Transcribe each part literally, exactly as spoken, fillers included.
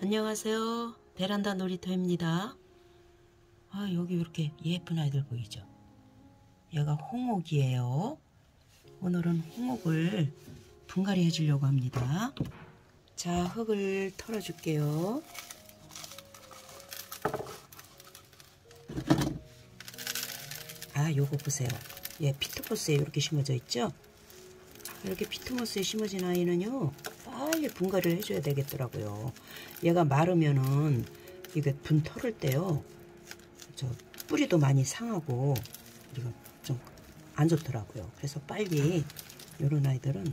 안녕하세요. 베란다 놀이터입니다. 아, 여기 이렇게 예쁜 아이들 보이죠? 얘가 홍옥이에요. 오늘은 홍옥을 분갈이 해주려고 합니다. 자, 흙을 털어줄게요. 아, 요거 보세요. 얘 피트모스에 이렇게 심어져 있죠? 이렇게 피트모스에 심어진 아이는요, 빨리 분갈이를 해줘야 되겠더라고요. 얘가 마르면은 이게 분 털을 때요, 저 뿌리도 많이 상하고 이거 좀 안 좋더라고요. 그래서 빨리 이런 아이들은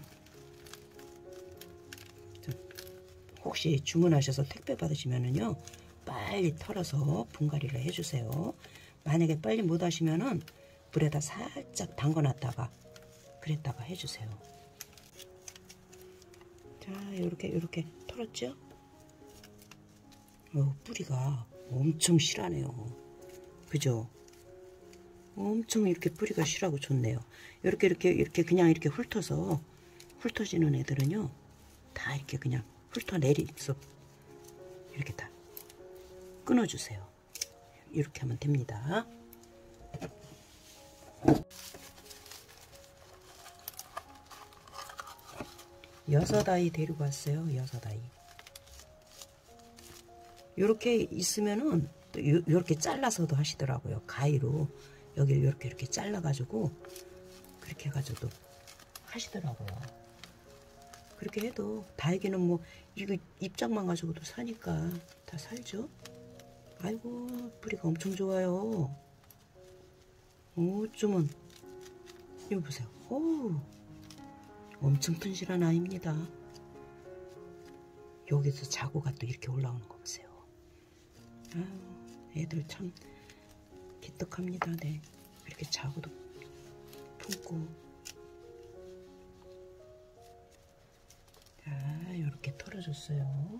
혹시 주문하셔서 택배 받으시면은요, 빨리 털어서 분갈이를 해주세요. 만약에 빨리 못 하시면은 물에다 살짝 담궈놨다가 그랬다가 해주세요. 자, 요렇게 요렇게 털었죠? 어, 뿌리가 엄청 실하네요. 그죠? 엄청 이렇게 뿌리가 실하고 좋네요. 이렇게 이렇게 이렇게 그냥 이렇게 훑어서 훑어지는 애들은요, 다 이렇게 그냥 훑어내리서 이렇게 다 끊어주세요. 이렇게 하면 됩니다. 여섯 아이 데리고 왔어요. 여섯 아이. 요렇게 있으면은 또 요, 요렇게 잘라서도 하시더라고요. 가위로 여기를 요렇게 이렇게 잘라가지고 그렇게 해가지고도 하시더라고요. 그렇게 해도 다육이는 뭐 이거 입장만 가지고도 사니까 다 살죠. 아이고, 뿌리가 엄청 좋아요. 어쩌면 이거 보세요. 오, 엄청 튼실한 아이입니다. 여기서 자구가 또 이렇게 올라오는 거 보세요. 아유, 애들 참 기특합니다. 네, 이렇게 자구도 품고. 자, 이렇게 털어줬어요.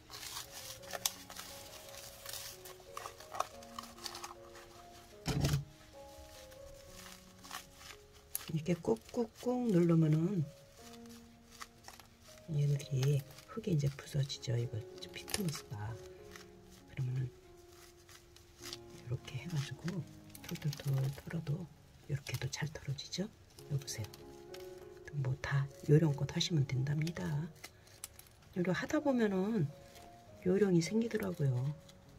이렇게 꾹꾹꾹 누르면은 얘들이 흙이 이제 부서지죠. 이거 피트모스가. 그러면은 이렇게 해가지고 털털털 털어도 이렇게도 잘 털어지죠. 여보세요. 뭐 다 요령껏 하시면 된답니다. 요령 하다 보면은 요령이 생기더라고요.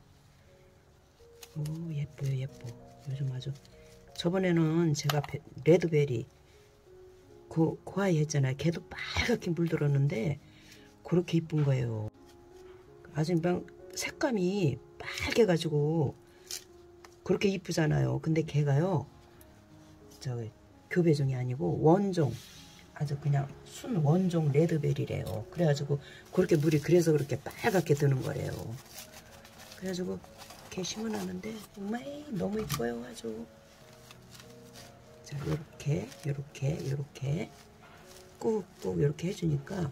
오, 예뻐요, 예뻐. 요즘 아주. 저번에는 제가 레드베리 그, 그 아이 했잖아요. 걔도 빨갛게 물들었는데 그렇게 이쁜 거예요. 아주 막 색감이 빨개가지고 그렇게 이쁘잖아요. 근데 걔가요, 저 교배종이 아니고 원종, 아주 그냥 순 원종 레드베리래요. 그래가지고 그렇게 물이 그래서 그렇게 빨갛게 드는 거래요. 그래가지고 걔 심어놨는데 정말 너무 이뻐요. 아주. 자, 요렇게 요렇게 요렇게 꾹꾹 요렇게 해주니까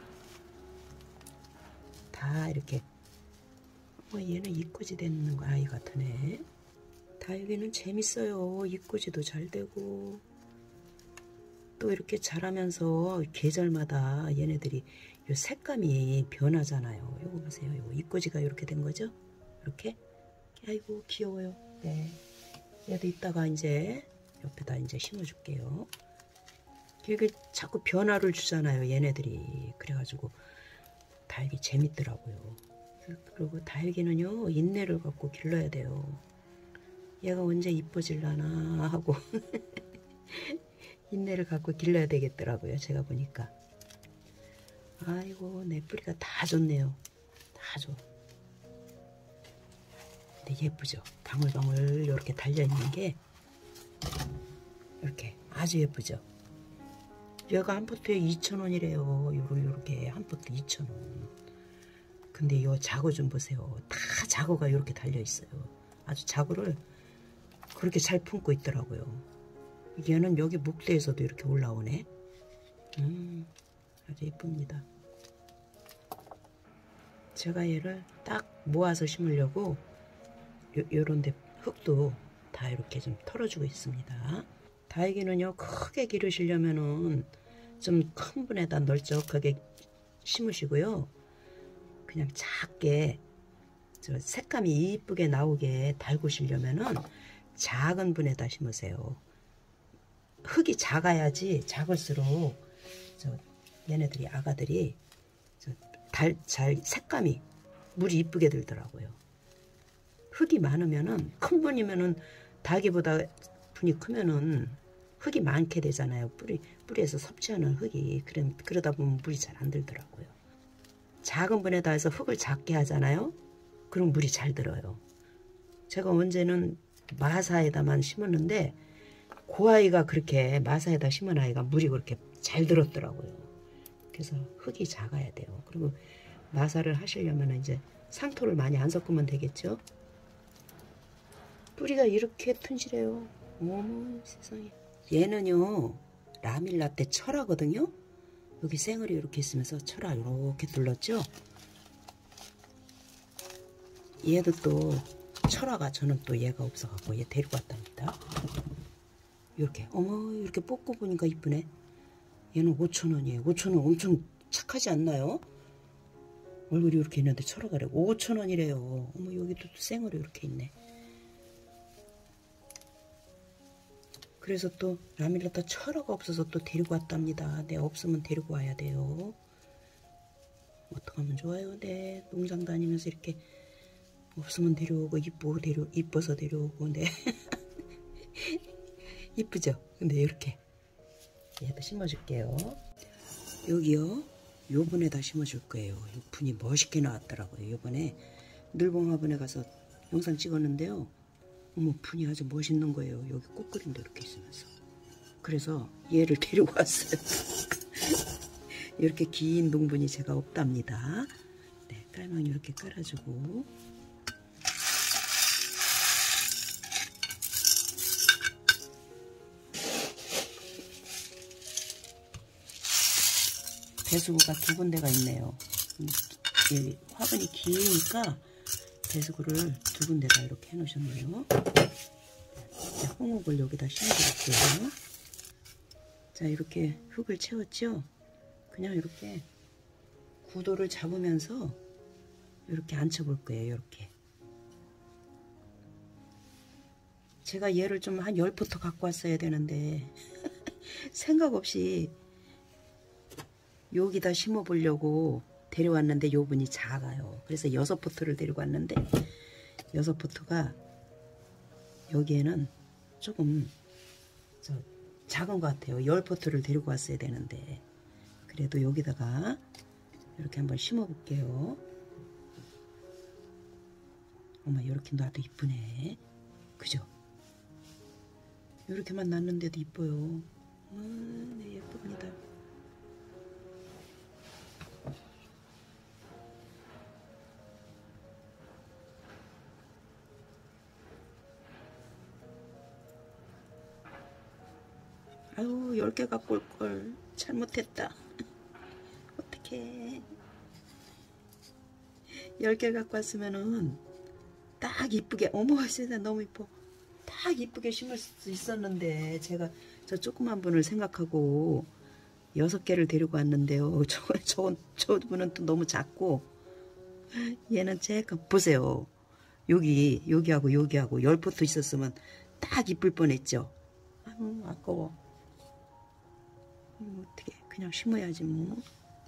다 이렇게. 어, 얘는 이꼬지 되는 아이 같으네. 다육이는 재밌어요. 이꼬지도 잘 되고 또 이렇게 자라면서 계절마다 얘네들이 요 색감이 변하잖아요. 요거 보세요. 요거 이꼬지가 이렇게 된 거죠. 이렇게. 아이고, 귀여워요. 네, 얘도 이따가 이제 옆에다 이제 심어줄게요. 이게 자꾸 변화를 주잖아요, 얘네들이. 그래가지고 다육이 재밌더라고요. 그리고 다육이는요, 인내를 갖고 길러야 돼요. 얘가 언제 이뻐질라나 하고 인내를 갖고 길러야 되겠더라고요. 제가 보니까. 아이고, 내 뿌리가 다 좋네요. 다 좋아. 근데 예쁘죠? 방울방울 이렇게 달려있는 게 이렇게 아주 예쁘죠? 얘가 한 포트에 이천 원이래요. 요렇게 한 포트 이천 원. 근데 요 자구 좀 보세요. 다 자구가 이렇게 달려있어요. 아주 자구를 그렇게 잘 품고 있더라고요. 얘는 여기 목대에서도 이렇게 올라오네. 음, 아주 예쁩니다. 제가 얘를 딱 모아서 심으려고 요, 요런데 흙도 다 이렇게 좀 털어주고 있습니다. 다육이는요, 크게 기르시려면은 좀 큰 분에다 널쩍하게 심으시고요. 그냥 작게 저 색감이 이쁘게 나오게 달구시려면은 작은 분에다 심으세요. 흙이 작아야지 작을수록 저 얘네들이 아가들이 저 달, 잘 색감이 물이 이쁘게 들더라고요. 흙이 많으면은 큰 분이면은 닭이보다 분이 크면은 흙이 많게 되잖아요. 뿌리 뿌리에서 섭취하는 흙이 그래, 그러다 보면 물이 잘 안 들더라고요. 작은 분에다 해서 흙을 작게 하잖아요. 그럼 물이 잘 들어요. 제가 언제는 마사에다만 심었는데 그 아이가 그렇게 마사에다 심은 아이가 물이 그렇게 잘 들었더라고요. 그래서 흙이 작아야 돼요. 그리고 마사를 하시려면 이제 상토를 많이 안 섞으면 되겠죠. 뿌리가 이렇게 튼실해요. 어머 세상에. 얘는요 라밀라떼 철화거든요. 여기 생얼이 이렇게 있으면서 철화 이렇게 둘렀죠. 얘도 또 철화가 저는 또 얘가 없어갖고 얘 데리고 왔답니다. 이렇게 어머 이렇게 뽑고 보니까 이쁘네. 얘는 오천 원이에요. 오천 원 엄청 착하지 않나요? 얼굴이 이렇게 있는데 철화가래 오천 원이래요. 어머 여기도 또 생얼이 이렇게 있네. 그래서 또 라밀라떼 철화가 없어서 또 데리고 왔답니다. 네, 없으면 데리고 와야 돼요. 어떡하면 좋아요. 네, 농장 다니면서 이렇게 없으면 데려오고 이쁘고 데려 이뻐서 데려오고 네. 이쁘죠? 근데 이렇게 얘도 심어줄게요. 여기요 요번에다 심어줄 거예요. 요 분이 멋있게 나왔더라고요. 요번에 늘봉 화분에 가서 영상 찍었는데요. 어머 분이 아주 멋있는 거예요. 여기 꽃그림도 이렇게 있으면서. 그래서 얘를 데리고 왔어요. 이렇게 긴 동분이 제가 없답니다. 네, 깔망이 이렇게 깔아주고 배수구가 두 군데가 있네요. 이 화분이 기니까 배수구를 두 군데다 이렇게 해놓으셨네요. 자, 홍옥을 여기다 심어드릴게요. 자, 이렇게 흙을 채웠죠? 그냥 이렇게 구도를 잡으면서 이렇게 앉혀볼 거예요. 이렇게. 제가 얘를 좀 한 열 포트 갖고 왔어야 되는데 생각 없이 여기다 심어 보려고 데려왔는데 요 분이 작아요. 그래서 여섯 포트를 데리고 왔는데 여섯 포트가 여기에는 조금 저 작은 것 같아요. 열 포트를 데리고 왔어야 되는데 그래도 여기다가 이렇게 한번 심어 볼게요. 어머 이렇게 놔도 이쁘네. 그죠? 이렇게만 놨는데도 이뻐요. 아, 네 예쁩니다. 아유 열 개 갖고 올걸 잘못했다. 어떡해. 열 개 갖고 왔으면은 딱 이쁘게 어머 세상에 너무 이뻐. 딱 이쁘게 심을 수 있었는데 제가 저 조그만 분을 생각하고 여섯 개를 데리고 왔는데요. 저, 저, 저 분은 또 너무 작고 얘는 제가 보세요. 여기 여기하고 여기하고 열 포트 있었으면 딱 이쁠 뻔했죠. 아유 아까워. 어떻게 그냥 심어야지 뭐.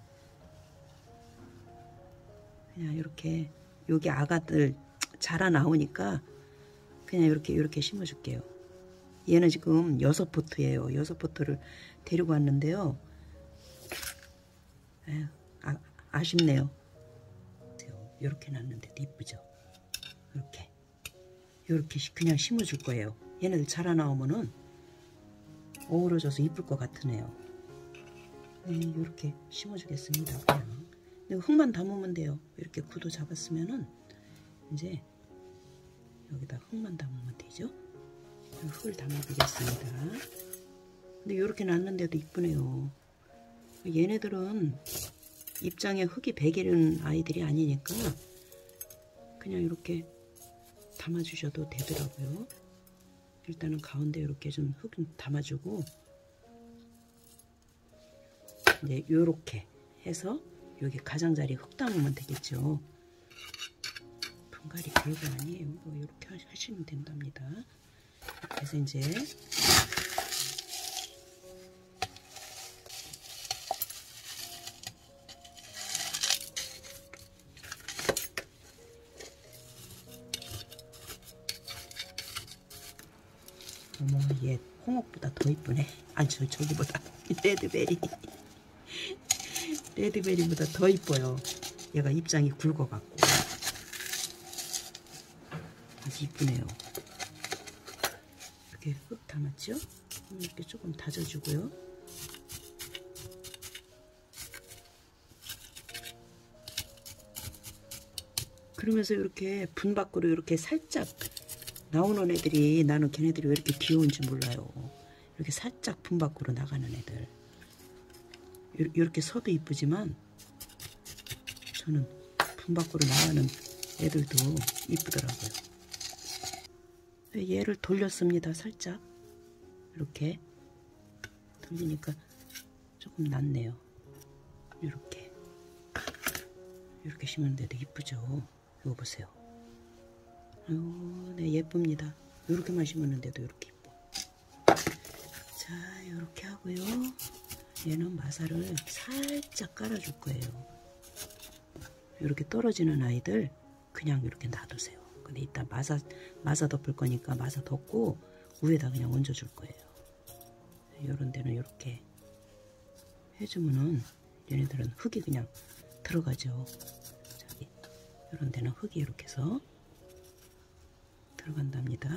그냥 이렇게 여기 아가들 자라 나오니까 그냥 이렇게 이렇게 심어줄게요. 얘는 지금 여섯 포트예요. 여섯 포트를 데리고 왔는데요. 에휴, 아, 아쉽네요. 이렇게 놨는데도 이쁘죠. 이렇게 이렇게 그냥 심어줄 거예요. 얘네들 자라 나오면은 어우러져서 이쁠 것 같으네요. 네, 이렇게 심어주겠습니다. 그냥 흙만 담으면 돼요. 이렇게 구도 잡았으면은 이제 여기다 흙만 담으면 되죠. 흙을 담아보겠습니다. 근데 이렇게 놨는데도 이쁘네요. 얘네들은 입장에 흙이 배기는 아이들이 아니니까 그냥 이렇게 담아주셔도 되더라고요. 일단은 가운데 이렇게 좀 흙 담아주고 이제 요렇게 해서 여기 가장자리 흙 담으면 되겠죠. 분갈이 별거 아니에요. 뭐 이렇게 하시면 된답니다. 그래서 이제 어머, 얘 홍옥보다 더 이쁘네. 아니, 저, 저기보다. 레드베리. 레드베리보다 더 이뻐요. 얘가 입장이 굵어갖고. 아주 이쁘네요. 이렇게 흙 담았죠? 이렇게 조금 다져주고요. 그러면서 이렇게 분 밖으로 이렇게 살짝 나오는 애들이, 나는 걔네들이 왜 이렇게 귀여운지 몰라요. 이렇게 살짝 분 밖으로 나가는 애들. 이렇게 서도 이쁘지만 저는 분 밖으로 나가는 애들도 이쁘더라고요. 얘를 돌렸습니다. 살짝 이렇게 돌리니까 조금 낫네요. 이렇게 이렇게 심었는데도 이쁘죠. 이거 보세요. 아유, 네, 예쁩니다. 이렇게만 심었는데도 이렇게 이뻐. 자, 이렇게 하고요. 얘는 마사를 살짝 깔아줄 거예요. 이렇게 떨어지는 아이들 그냥 이렇게 놔두세요. 근데 이따 마사, 마사 덮을 거니까 마사 덮고 위에다 그냥 얹어줄 거예요. 이런 데는 이렇게 해주면은 얘네들은 흙이 그냥 들어가죠. 저기, 이런 데는 흙이 이렇게 해서 들어간답니다.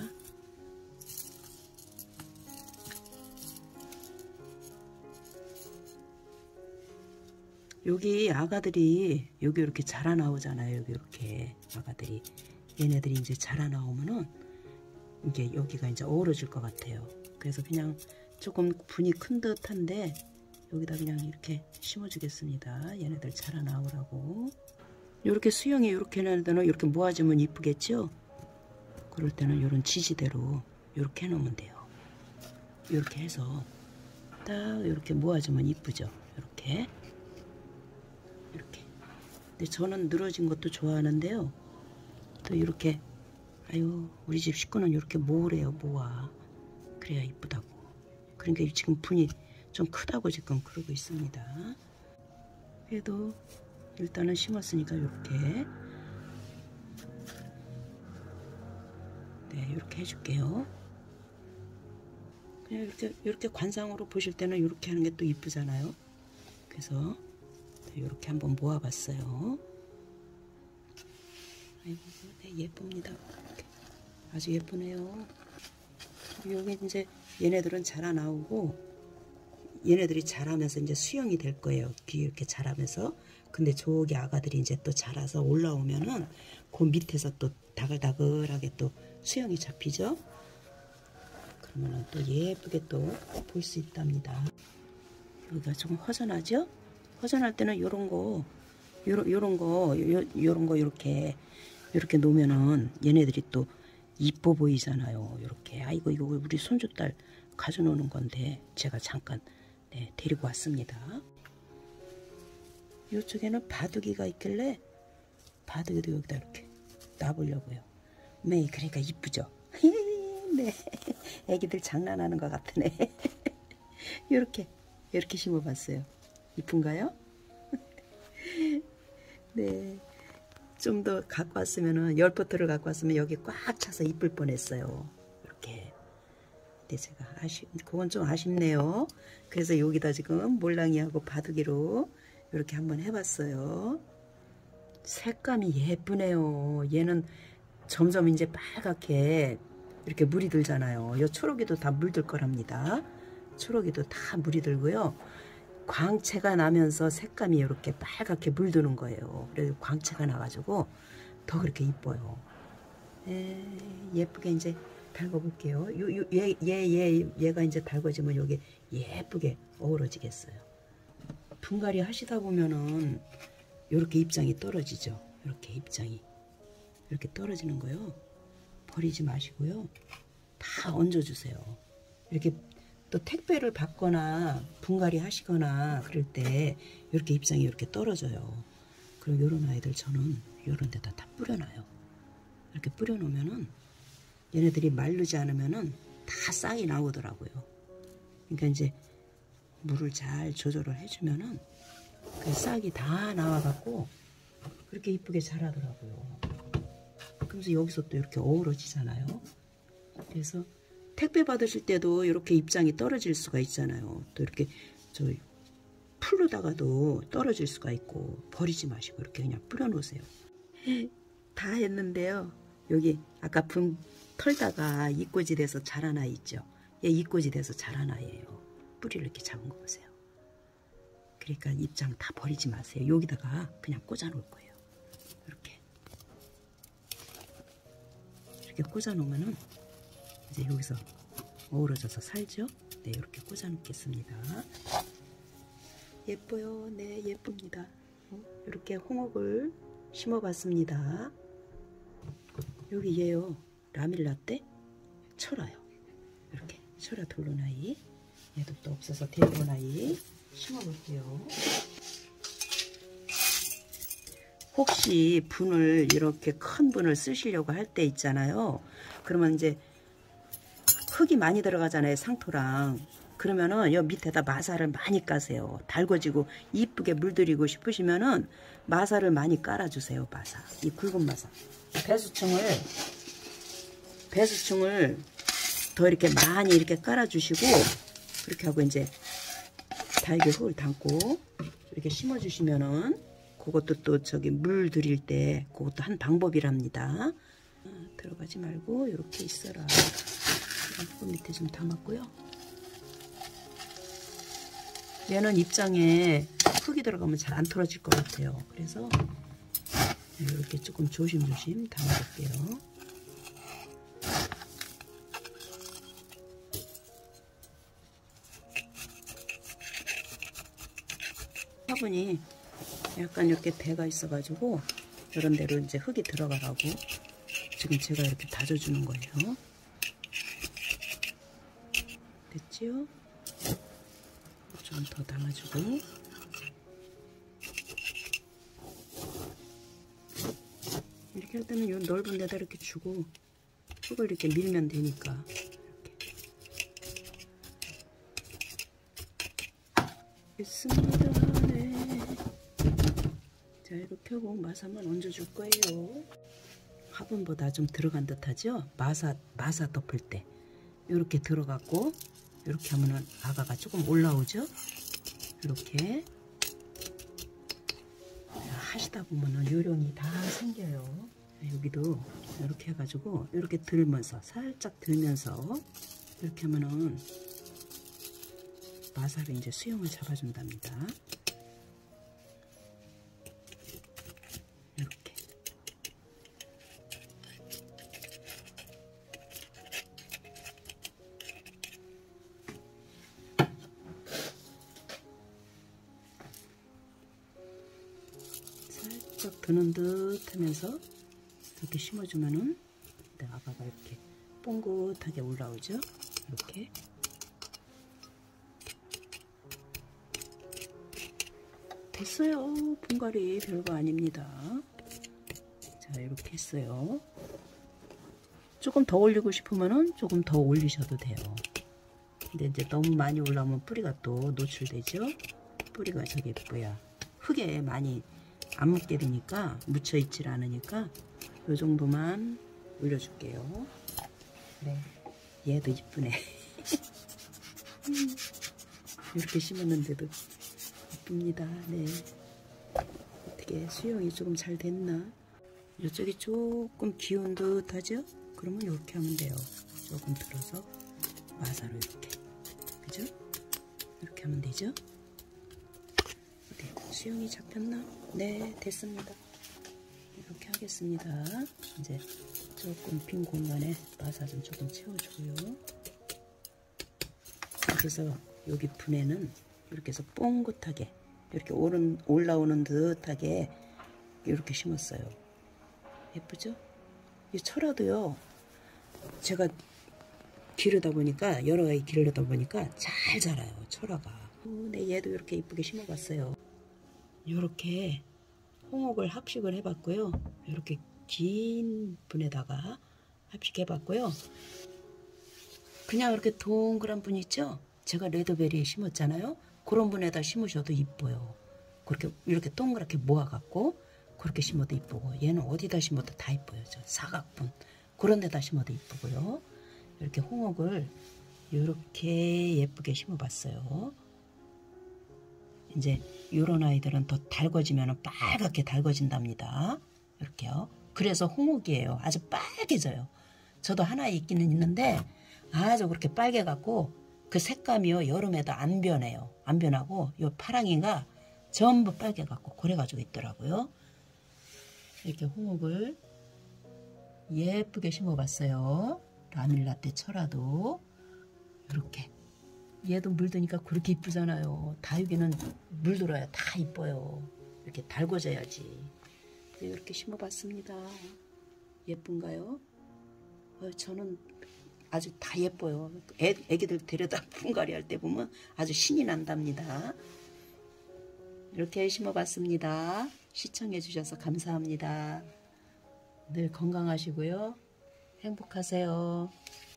여기 아가들이 여기 이렇게 자라나오잖아요. 여기 이렇게 아가들이, 얘네들이 이제 자라나오면은 이게 여기가 이제 어우러질 것 같아요. 그래서 그냥 조금 분이 큰 듯한데 여기다 그냥 이렇게 심어주겠습니다. 얘네들 자라나오라고. 이렇게 수영이 이렇게 하는 데는 이렇게 모아주면 이쁘겠죠? 그럴 때는 이런 지지대로 이렇게 해놓으면 돼요. 이렇게 해서 딱 이렇게 모아주면 이쁘죠? 이렇게 이렇게. 근데 저는 늘어진 것도 좋아하는데요. 또 이렇게, 아유, 우리 집 식구는 이렇게 모으래요. 모아. 그래야 이쁘다고. 그러니까 지금 분이 좀 크다고 지금 그러고 있습니다. 그래도 일단은 심었으니까 이렇게, 네, 이렇게 해줄게요. 그냥 이렇게 이렇게 관상으로 보실 때는 이렇게 하는 게 또 이쁘잖아요. 그래서 이렇게 한번 모아봤어요. 아이고, 네, 예쁩니다. 이렇게. 아주 예쁘네요. 여기 이제 얘네들은 자라나오고, 얘네들이 자라면서 이제 수영이 될 거예요. 귀 이렇게 자라면서. 근데 저기 아가들이 이제 또 자라서 올라오면은 그 밑에서 또 다글다글하게 또 수영이 잡히죠. 그러면은 또 예쁘게 또 볼 수 있답니다. 여기가 좀 허전하죠? 허전할 때는 요런 거, 요런, 요런 거, 요, 요런 거 이렇게, 이렇게 놓으면은 얘네들이 또 이뻐 보이잖아요. 이렇게. 아이고, 이거 우리 손주딸 가져놓는 건데, 제가 잠깐, 네, 데리고 왔습니다. 이쪽에는 바둑이가 있길래, 바둑이도 여기다 이렇게 놔보려고요. 네, 그러니까 이쁘죠? 네. 애기들 장난하는 것 같으네. 이렇게, 이렇게 심어봤어요. 이쁜가요? 네. 좀 더 갖고 왔으면은, 열 포트를 갖고 왔으면 여기 꽉 차서 이쁠 뻔했어요. 이렇게. 근데 제가 아쉽, 그건 좀 아쉽네요. 그래서 여기다 지금 몰랑이하고 바둑이로 이렇게 한번 해봤어요. 색감이 예쁘네요. 얘는 점점 이제 빨갛게 이렇게 물이 들잖아요. 이 초록이도 다 물들 거랍니다. 초록이도 다 물이 들고요. 광채가 나면서 색감이 이렇게 빨갛게 물드는 거예요. 그래서 광채가 나가지고 더 그렇게 이뻐요. 에, 예쁘게 이제 달궈볼게요. 요, 요, 얘, 얘, 얘, 얘가 이제 달궈지면 여기 예쁘게 어우러지겠어요. 분갈이 하시다 보면은 이렇게 입장이 떨어지죠. 이렇게 입장이 이렇게 떨어지는 거요. 버리지 마시고요. 다 얹어주세요. 이렇게 또 택배를 받거나 분갈이 하시거나 그럴 때 이렇게 잎상이 이렇게 떨어져요. 그럼 이런 아이들 저는 이런 데다 다 뿌려놔요. 이렇게 뿌려놓으면은 얘네들이 마르지 않으면은 다 싹이 나오더라고요. 그러니까 이제 물을 잘 조절을 해주면은 그 싹이 다 나와갖고 그렇게 이쁘게 자라더라고요. 그러면서 여기서 또 이렇게 어우러지잖아요. 그래서 택배 받으실 때도 이렇게 잎장이 떨어질 수가 있잖아요. 또 이렇게 저 풀로다가도 떨어질 수가 있고 버리지 마시고 이렇게 그냥 뿌려놓으세요. 다 했는데요. 여기 아까 분 털다가 잎꽂이 돼서 자란 아이 있죠. 얘 잎꽂이 돼서 자란 아이예요. 뿌리를 이렇게 잡은 거 보세요. 그러니까 잎장 다 버리지 마세요. 여기다가 그냥 꽂아 놓을 거예요. 이렇게 이렇게 꽂아 놓으면은 이제 여기서 어우러져서 살죠. 네, 이렇게 꽂아 놓겠습니다. 예뻐요. 네, 예쁩니다. 이렇게 홍옥을 심어봤습니다. 여기 얘요, 라밀라떼 철화요. 이렇게 철화 돌로나이, 얘도 또 없어서 데일로나이 심어볼게요. 혹시 분을 이렇게 큰 분을 쓰시려고 할 때 있잖아요. 그러면 이제 흙이 많이 들어가잖아요, 상토랑. 그러면은 여 밑에다 마사를 많이 까세요. 달궈지고 이쁘게 물들이고 싶으시면은 마사를 많이 깔아주세요. 마사, 이 굵은 마사. 배수층을 배수층을 더 이렇게 많이 이렇게 깔아주시고, 그렇게 하고 이제 달걀 흙을 담고 이렇게 심어주시면은 그것도 또 저기 물 들일 때 그것도 한 방법이랍니다. 들어가지 말고 이렇게 있어라. 그 밑에 좀 담았고요. 얘는 잎장에 흙이 들어가면 잘 안 털어질 것 같아요. 그래서 이렇게 조금 조심조심 담아볼게요. 화분이 약간 이렇게 배가 있어가지고 이런 데로 이제 흙이 들어가라고 지금 제가 이렇게 다져주는 거예요. 됐지요? 좀 더 담아주고, 이렇게 할 때는 이 넓은 데다 이렇게 주고 흙을 이렇게 밀면 되니까. 이렇게 있습니다. 네. 자, 이렇게 하고 마사만 얹어줄 거예요. 화분보다 좀 들어간 듯하죠? 마사 마사 덮을 때 이렇게 들어갔고, 이렇게 하면은 아가가 조금 올라오죠? 이렇게 하시다 보면은 요령이 다 생겨요. 여기도 이렇게 해가지고 이렇게 들면서 살짝 들면서 이렇게 하면은 마사를 이제 수영을 잡아준답니다. 이렇게. 살짝 드는 듯 하면서 이렇게 심어주면은 아가가 이렇게 뽕긋하게 올라오죠. 이렇게. 됐어요. 분갈이 별거 아닙니다. 자, 이렇게 했어요. 조금 더 올리고 싶으면은 조금 더 올리셔도 돼요. 근데 이제 너무 많이 올라오면 뿌리가 또 노출되죠. 뿌리가 저기 뭐야, 흙에 많이 안 묻게 되니까, 묻혀 있질 않으니까 요 정도만 올려줄게요. 네, 얘도 이쁘네. 이렇게 심었는데도 이쁩니다. 네, 어떻게 수영이 조금 잘 됐나? 이쪽이 조금 기운 듯 하죠? 그러면 이렇게 하면 돼요. 조금 들어서 마사로 이렇게, 그죠? 이렇게 하면 되죠? 네, 수영이 잡혔나? 네, 됐습니다. 이렇게 하겠습니다. 이제 조금 빈 공간에 마사 좀 조금 채워주고요. 그래서 여기 분에는 이렇게 해서 뽕긋하게 이렇게 오른, 올라오는 듯하게 이렇게 심었어요. 예쁘죠? 이 철화도요, 제가 기르다 보니까 여러 가지 기르다 보니까 잘 자라요. 철화가. 네, 얘도 이렇게 이쁘게 심어봤어요. 이렇게 홍옥을 합식을 해봤고요. 이렇게 긴 분에다가 합식해봤고요. 그냥 이렇게 동그란 분 있죠? 제가 레드베리에 심었잖아요. 그런 분에다 심으셔도 이뻐요. 그렇게 이렇게 동그랗게 모아갖고 그렇게 심어도 이쁘고, 얘는 어디다 심어도 다 이뻐요. 저 사각분 그런 데다 심어도 이쁘고요. 이렇게 홍옥을 이렇게 예쁘게 심어봤어요. 이제 요런 아이들은 더 달궈지면 빨갛게 달궈진답니다. 이렇게요. 그래서 홍옥이에요. 아주 빨개져요. 저도 하나 있기는 있는데 아주 그렇게 빨개갖고 그 색감이요 여름에도 안 변해요. 안 변하고 요 파랑이가 전부 빨개갖고 그래가지고 있더라고요. 이렇게 홍옥을 예쁘게 심어봤어요. 라밀라떼 철화도 이렇게. 얘도 물드니까 그렇게 이쁘잖아요. 다육이는 물들어야 다 이뻐요. 이렇게 달궈져야지. 이렇게 심어봤습니다. 예쁜가요? 어, 저는 아주 다 예뻐요. 애, 애기들 데려다 분갈이 할 때 보면 아주 신이 난답니다. 이렇게 심어봤습니다. 시청해주셔서 감사합니다. 늘 건강하시고요. 행복하세요.